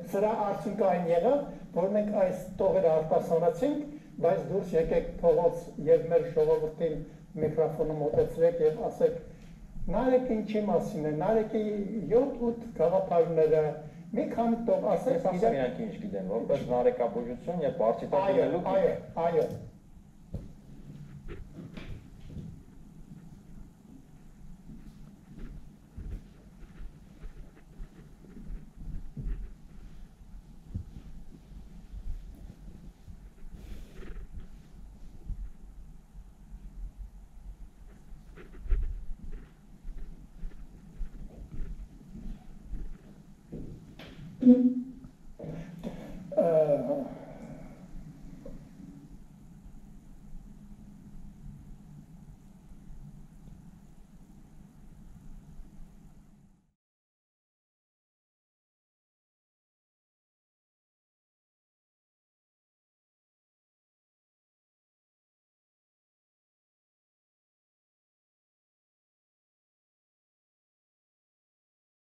Սրա արդյունքը այն եղավ, որ մենք այս տողերը արտասանացինք, բայց դուրս եկեք փողոց եւ մեր ժողովրդին միկրոֆոնը մոտեցրեք եւ ասեք նարեկը ինչի մասին է, նարեկի 7-8 գաղափարները, մի քանի տող ասեք, իրանք ինչ գիտեն, որպես նարեկաբուժություն եւ պարտիտատիվելու այո Mm-hmm.